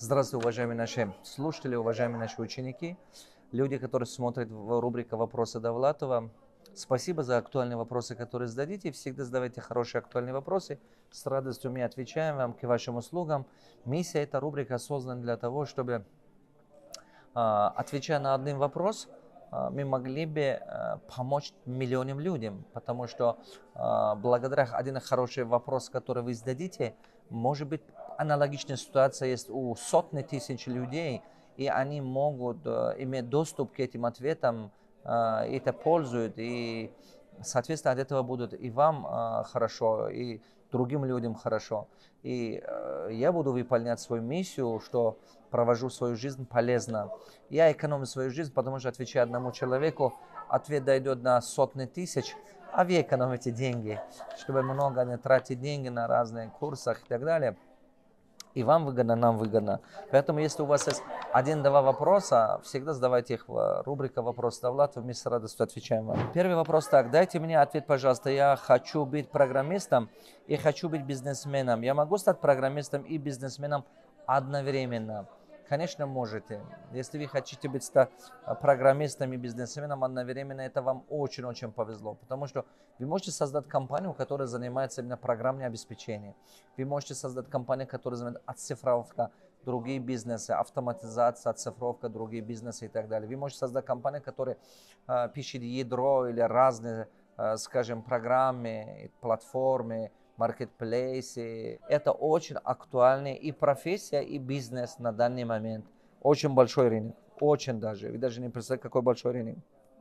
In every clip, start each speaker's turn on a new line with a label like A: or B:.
A: Здравствуйте, уважаемые наши слушатели, уважаемые наши ученики, люди, которые смотрят в рубрику «Вопросы Довлатова». Спасибо за актуальные вопросы, которые зададите. Всегда задавайте хорошие актуальные вопросы. С радостью мы отвечаем вам к вашим услугам. Миссия этой рубрики создана для того, чтобы, отвечая на один вопрос, мы могли бы помочь миллионам людям, потому что благодаря один хороший вопрос, который вы зададите, может быть, аналогичная ситуация есть у сотни тысяч людей, и они могут иметь доступ к этим ответам, и это пользуют, и, соответственно, от этого будут и вам хорошо, и другим людям хорошо. И я буду выполнять свою миссию, что провожу свою жизнь полезно. Я экономлю свою жизнь, потому что, отвечая одному человеку, ответ дойдет на сотни тысяч, а вы экономите деньги, чтобы много не тратить деньги на разные курсы и так далее. И вам выгодно, нам выгодно. Поэтому, если у вас есть один-два вопроса, всегда задавайте их в рубрику «Вопрос Довлатов», мы с радостью отвечаем вам. Первый вопрос так. Дайте мне ответ, пожалуйста. Я хочу быть программистом и хочу быть бизнесменом. Я могу стать программистом и бизнесменом одновременно? Конечно, можете. Если вы хотите быть программистом и бизнесменом одновременно, это вам очень-очень повезло. Потому что вы можете создать компанию, которая занимается именно программным обеспечением. Вы можете создать компанию, которая занимается оцифровкой, другие бизнесы, автоматизация, оцифровка, другие бизнесы и так далее. Вы можете создать компанию, которая пишет ядро или разные, скажем, программы, платформы, маркетплейсы. Это очень актуальная и профессия, и бизнес на данный момент. Очень большой рынок, очень даже. Вы даже не представляете, какой большой рынок.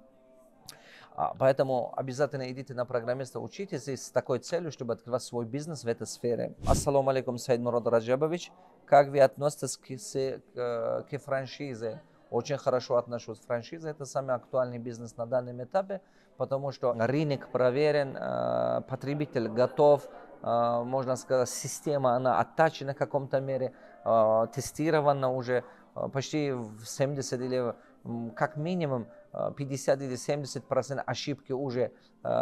A: Поэтому обязательно идите на программиста, учитесь с такой целью, чтобы открывать свой бизнес в этой сфере. Ассаламу алейкум, Саид Мурод Раджабович. Как вы относитесь к франшизе? Очень хорошо отношусь. Франшиза – это самый актуальный бизнес на данном этапе, потому что рынок проверен, потребитель готов, можно сказать, система, она оттачена в каком-то мере, тестирована уже почти в 70 или как минимум 50 или 70% ошибки уже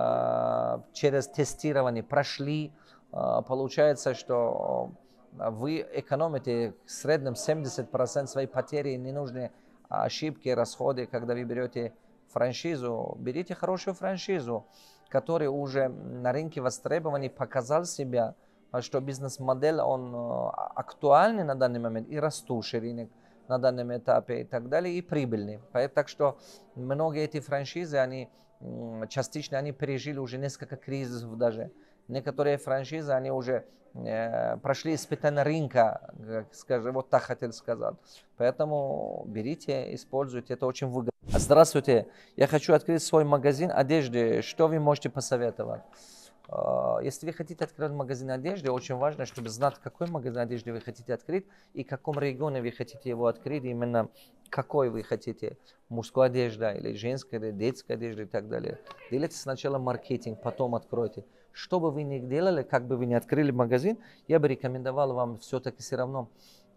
A: через тестирование прошли. Получается, что вы экономите в среднем 70% своей потери, ненужные ошибки, расходы, когда вы берете франшизу. Берите хорошую франшизу, который уже на рынке востребованный, показал себя, что бизнес-модель, он актуальный на данный момент и растущий рынок на данном этапе и так далее, и прибыльный. Так что многие эти франшизы, они частично они пережили уже несколько кризисов даже. Некоторые франшизы, они уже прошли испытания рынка, скажем, вот так хотел сказать. Поэтому берите, используйте, это очень выгодно. Здравствуйте, я хочу открыть свой магазин одежды. Что вы можете посоветовать? Если вы хотите открыть магазин одежды, очень важно, чтобы знать, какой магазин одежды вы хотите открыть и в каком регионе вы хотите его открыть, именно какой вы хотите, мужская одежда или женская, или детская одежда и так далее. Делайте сначала маркетинг, потом откройте. Что бы вы ни делали, как бы вы ни открыли магазин, я бы рекомендовал вам все-таки все равно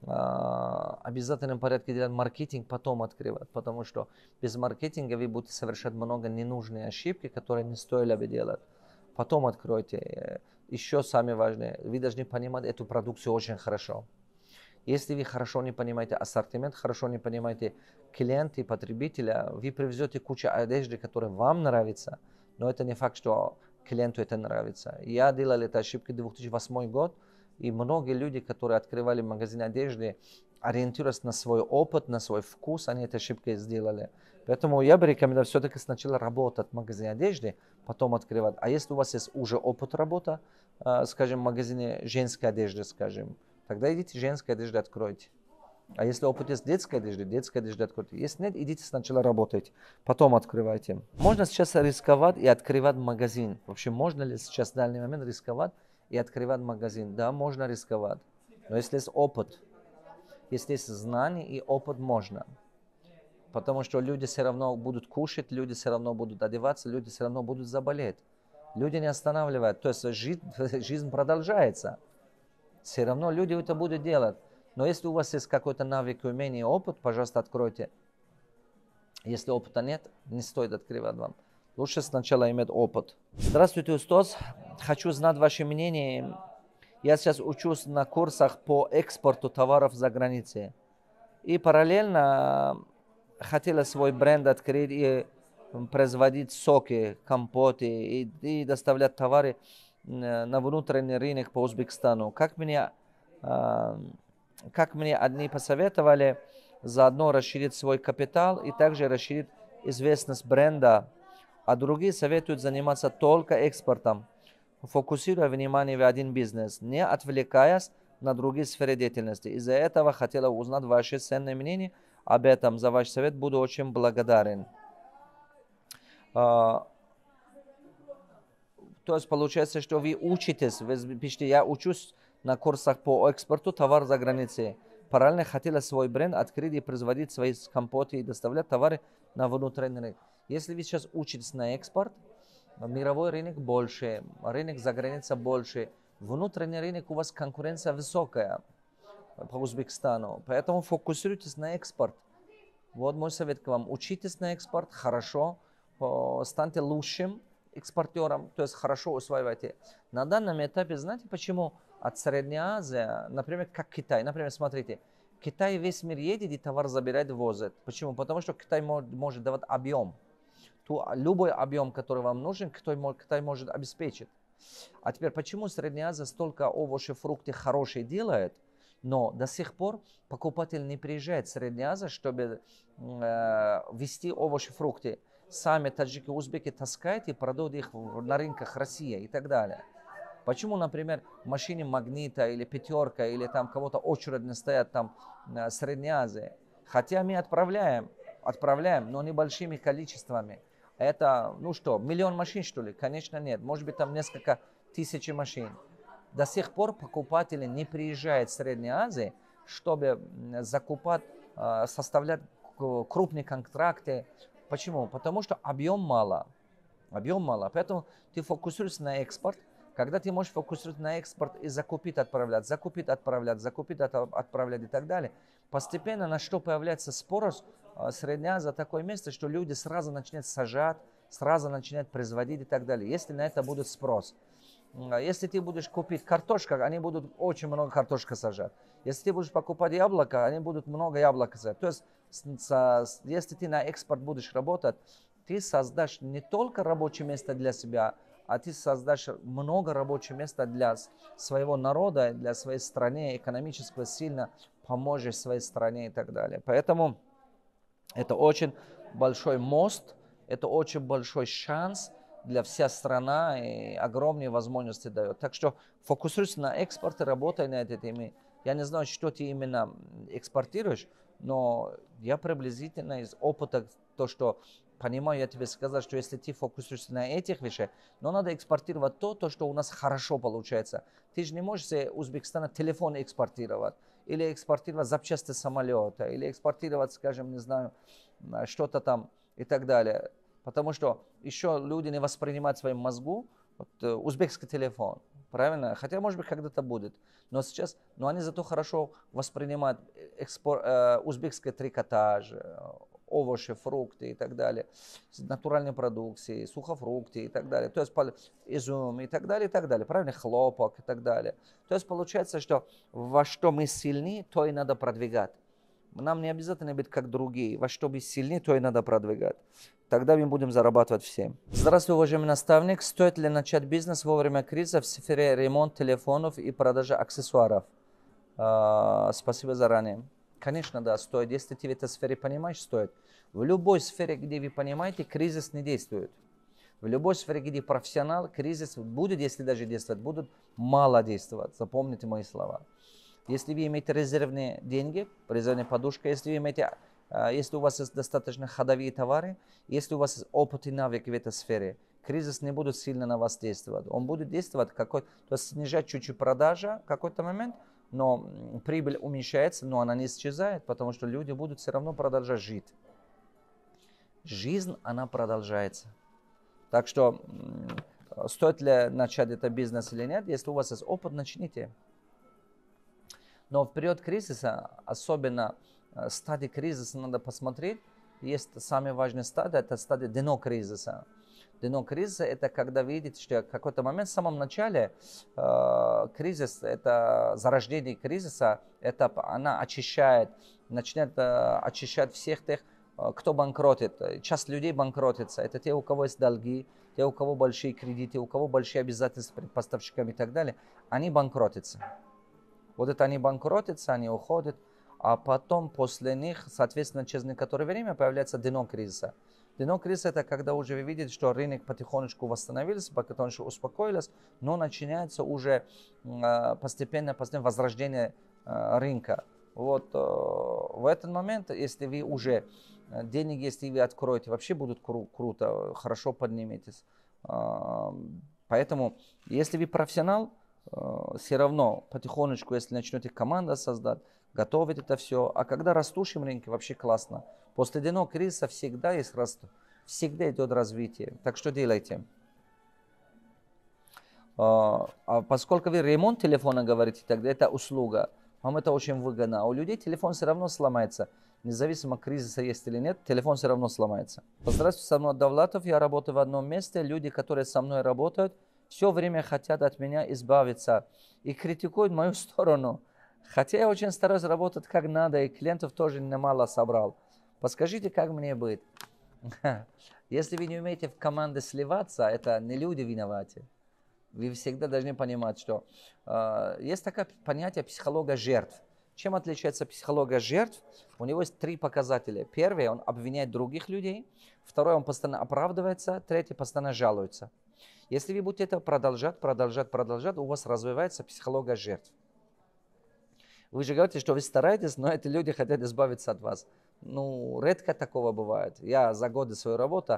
A: обязательном порядке делать маркетинг, потом открывать, потому что без маркетинга вы будете совершать много ненужных ошибок, которые не стоило бы делать. Потом откройте. Еще самое важное, вы должны понимать эту продукцию очень хорошо. Если вы хорошо не понимаете ассортимент, хорошо не понимаете клиента и потребителя, вы привезете кучу одежды, которая вам нравится, но это не факт, что клиенту это нравится. Я делал эту ошибку в 2008 год, и многие люди, которые открывали магазин одежды, ориентируясь на свой опыт, на свой вкус, они эту ошибку сделали. Поэтому я бы рекомендовал все-таки сначала работать в магазине одежды, потом открывать. А если у вас есть уже опыт работы, скажем, в магазине женской одежды, скажем, тогда идите женской одежды откройте. А если опыт есть детской одежды откройте. Если нет, идите сначала работайте, потом открывайте. Можно сейчас рисковать и открывать магазин? Вообще, можно ли сейчас в данный момент рисковать и открывать магазин? Да, можно рисковать. Но если есть опыт, если есть знания и опыт, можно. Потому что люди все равно будут кушать, люди все равно будут одеваться, люди все равно будут заболеть. Люди не останавливают. То есть жизнь продолжается. Все равно люди это будут делать. Но если у вас есть какой-то навык, умение, опыт, пожалуйста, откройте. Если опыта нет, не стоит открывать вам. Лучше сначала иметь опыт. Здравствуйте, Устос. Хочу знать ваше мнение. Я сейчас учусь на курсах по экспорту товаров за границей. И параллельно хотела свой бренд открыть и производить соки, компоты и доставлять товары на внутренний рынок по Узбекистану. Как мне одни посоветовали, заодно расширить свой капитал и также расширить известность бренда, а другие советуют заниматься только экспортом, фокусируя внимание в один бизнес, не отвлекаясь на другие сферы деятельности. Из-за этого хотела узнать ваше ценное мнение об этом. За ваш совет буду очень благодарен. То есть получается, что вы учитесь, вы пишете, я учусь на курсах по экспорту товаров за границей. Параллельно хотела свой бренд открыть и производить свои компоты и доставлять товары на внутренний рынок. Если вы сейчас учитесь на экспорт, мировой рынок больше, рынок за границей больше, внутренний рынок у вас конкуренция высокая по Узбекистану, поэтому фокусируйтесь на экспорт. Вот мой совет к вам. Учитесь на экспорт, хорошо, станьте лучшим экспортером, то есть хорошо усваивайте. На данном этапе, знаете почему от Средней Азии, например, как Китай, например, смотрите, Китай весь мир едет и товар забирает, возит. Почему? Потому что Китай может давать объем. Любой объем, который вам нужен, Китай может обеспечить. А теперь, почему Средняя Азия столько овощей, фруктов хорошие делает, но до сих пор покупатель не приезжает в Среднюю Азию, чтобы везти овощи, фрукты. Сами таджики, узбеки таскают и продают их на рынках России и так далее. Почему, например, в машине Магнита или Пятерка или там кого-то очередь не стоят там в Средней Азии? Хотя мы отправляем, но небольшими количествами. Это, ну что, миллион машин, что ли? Конечно, нет. Может быть, там несколько тысяч машин. До сих пор покупатели не приезжают в Среднюю Азию, чтобы закупать, составлять крупные контракты. Почему? Потому что объем мало. Объем мало. Поэтому ты фокусируешься на экспорт. Когда ты можешь фокусироваться на экспорт и закупить, отправлять и так далее, постепенно на что появляется спрос, Средняя Азия такое место, что люди сразу начинают сажать, сразу начинают производить и так далее, если на это будет спрос. Если ты будешь купить картошку, они будут очень много картошки сажать. Если ты будешь покупать яблоко, они будут много яблок сажать. То есть, если ты на экспорт будешь работать, ты создашь не только рабочее место для себя, а ты создашь много рабочих мест для своего народа, для своей страны, экономически сильно поможешь своей стране и так далее. Поэтому это очень большой мост, это очень большой шанс для всей страны и огромные возможности дает. Так что фокусируйся на экспорте, работай на этой теме. Я не знаю, что ты именно экспортируешь, но я приблизительно из опыта, то, что понимаю, я тебе сказал, что если ты фокусируешься на этих вещах, но надо экспортировать то, что у нас хорошо получается. Ты же не можешь из Узбекистана телефон экспортировать, или экспортировать запчасти самолета, или экспортировать, скажем, не знаю, что-то там и так далее. Потому что еще люди не воспринимают в своем мозгу узбекский телефон. Правильно? Хотя, может быть, когда-то будет. Но сейчас, они зато хорошо воспринимают узбекский трикотаж, овощи, фрукты и так далее, натуральные продукции, сухофрукты и так далее, то есть изюм и так далее, правильно, хлопок и так далее. То есть получается, что во что мы сильны, то и надо продвигать. Нам не обязательно быть как другие, во что мы сильны, то и надо продвигать. Тогда мы будем зарабатывать всем. Здравствуй, уважаемый наставник. Стоит ли начать бизнес во время кризиса в сфере ремонта телефонов и продажи аксессуаров? Спасибо заранее. Конечно, да, стоит. Если ты в этой сфере понимаешь, стоит. В любой сфере, где вы понимаете, кризис не действует. В любой сфере, где профессионал, кризис будет, если даже действовать, будут мало действовать. Запомните мои слова. Если вы имеете резервные деньги, резервная подушка, если у вас есть достаточно ходовые товары, если у вас есть опыт и навык в этой сфере, кризис не будет сильно на вас действовать. Он будет действовать, то есть снижать чуть-чуть продажа в какой-то момент, но прибыль уменьшается, но она не исчезает, потому что люди будут все равно продолжать жить. Жизнь, она продолжается. Так что стоит ли начать этот бизнес или нет, если у вас есть опыт, начните. Но в период кризиса, особенно стадии кризиса, надо посмотреть. Есть самая важная стадия, это стадия до кризиса. Дно кризиса – это когда вы видите, что в какой-то момент, в самом начале, кризис, это зарождение кризиса, это она очищает, начинает очищать всех тех, кто банкротит. Часть людей банкротится. Это те, у кого есть долги, те, у кого большие кредиты, у кого большие обязательства перед поставщиками и так далее. Они банкротятся. Вот это они банкротятся, они уходят. А потом после них, соответственно, через некоторое время появляется дно кризиса. Дно кризиса – это когда уже вы видите, что рынок потихонечку восстановился, потихонечку успокоился, но начинается уже постепенно возрождение рынка. Вот в этот момент, если вы уже деньги, если вы откроете, вообще будут круто, хорошо подниметесь. Поэтому, если вы профессионал, все равно потихонечку, если начнете команду создать, готовить это все. А когда растущем рынке, вообще классно. После дно кризиса всегда есть рост, всегда идет развитие. Так что делайте. А поскольку вы ремонт телефона говорите, тогда это услуга. Вам это очень выгодно. А у людей телефон все равно сломается. Независимо, кризиса есть или нет, телефон все равно сломается. Здравствуйте, со мной Давлатов. Я работаю в одном месте. Люди, которые со мной работают, все время хотят от меня избавиться и критикуют мою сторону. Хотя я очень стараюсь работать как надо, и клиентов тоже немало собрал. Подскажите, как мне быть? Если вы не умеете в команде сливаться, это не люди виноваты. Вы всегда должны понимать, что есть такое понятие психология жертв. Чем отличается психология жертв? У него есть 3 показателя. Первый, он обвиняет других людей. Второй, он постоянно оправдывается. Третий, постоянно жалуется. Если вы будете это продолжать, у вас развивается психология жертв. Вы же говорите, что вы стараетесь, но эти люди хотят избавиться от вас. Ну, редко такого бывает. Я за годы своей работы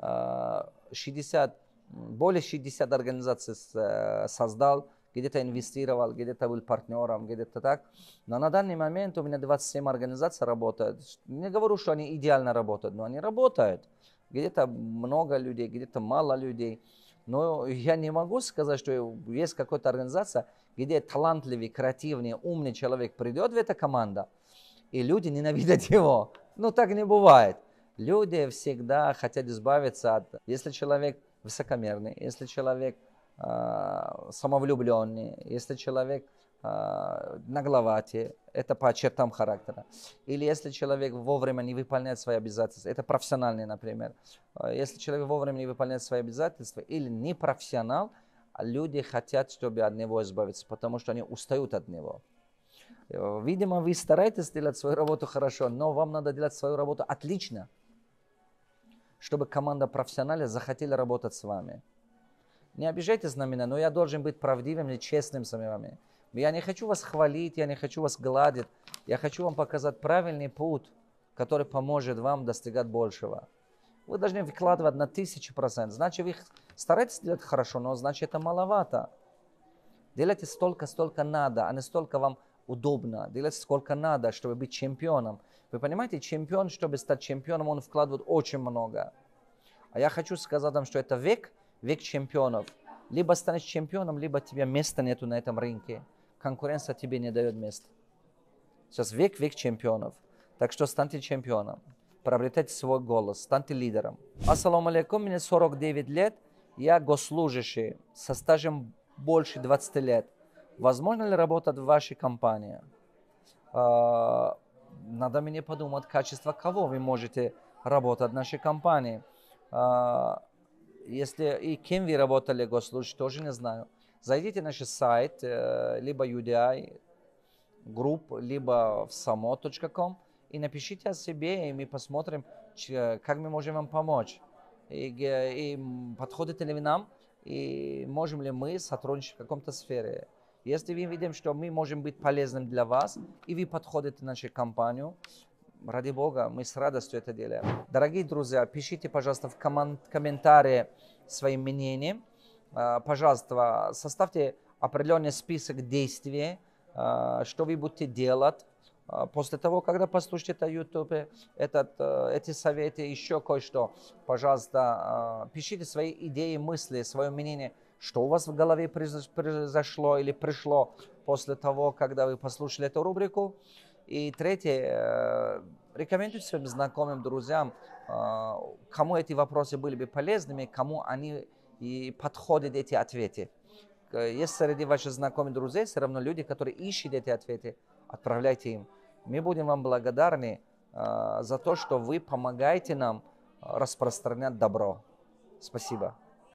A: более 60 организаций создал, где-то инвестировал, где-то был партнером, где-то так. Но на данный момент у меня 27 организаций работают. Не говорю, что они идеально работают, но они работают. Где-то много людей, где-то мало людей. Но я не могу сказать, что есть какая-то организация, где талантливый, креативный, умный человек придет в эту команду, и люди ненавидят его. Ну, так не бывает. Люди всегда хотят избавиться от... Если человек высокомерный, если человек самовлюбленный, если человек нагловатый, это по чертам характера. Или если человек вовремя не выполняет свои обязательства, это профессиональный, например. Если человек вовремя не выполняет свои обязательства или не профессионал, люди хотят, чтобы от него избавиться, потому что они устают от него. Видимо, вы стараетесь делать свою работу хорошо, но вам надо делать свою работу отлично, чтобы команда профессионалов захотела работать с вами. Не обижайтесь на меня, но я должен быть правдивым и честным с вами. Я не хочу вас хвалить, я не хочу вас гладить. Я хочу вам показать правильный путь, который поможет вам достигать большего. Вы должны вкладывать на 1000%. Значит, вы стараетесь делать хорошо, но значит, это маловато. Делайте столько, сколько надо, а не столько вам удобно. Делайте сколько надо, чтобы быть чемпионом. Вы понимаете, чемпион, чтобы стать чемпионом, он вкладывает очень много. А я хочу сказать вам, что это век чемпионов. Либо станешь чемпионом, либо тебе места нету на этом рынке. Конкуренция тебе не дает места. Сейчас век чемпионов. Так что станьте чемпионом. Приобретайте свой голос, станьте лидером. Ассаламу алейкум, мне 49 лет. Я госслужащий со стажем больше 20 лет. Возможно ли работать в вашей компании? Надо мне подумать, качество кого вы можете работать в нашей компании. Если и кем вы работали госслужащий, тоже не знаю. Зайдите на наш сайт, либо UDI Group, либо в samo.com и напишите о себе, и мы посмотрим, как мы можем вам помочь. И подходите ли вы нам, и можем ли мы сотрудничать в каком-то сфере. Если мы видим, что мы можем быть полезным для вас, и вы подходите в нашу компанию, ради Бога, мы с радостью это делаем. Дорогие друзья, пишите, пожалуйста, в комментарии свои мнения. Пожалуйста, составьте определенный список действий, что вы будете делать после того, когда послушаете это в YouTube, эти советы, еще кое-что. Пожалуйста, пишите свои идеи, мысли, свое мнение, что у вас в голове произошло или пришло после того, когда вы послушали эту рубрику. И третье, Рекомендуйте своим знакомым, друзьям, кому эти вопросы были бы полезными, кому они и подходят эти ответы. Если среди ваших знакомых друзей все равно люди, которые ищут эти ответы, отправляйте им. Мы будем вам благодарны за то, что вы помогаете нам распространять добро. Спасибо.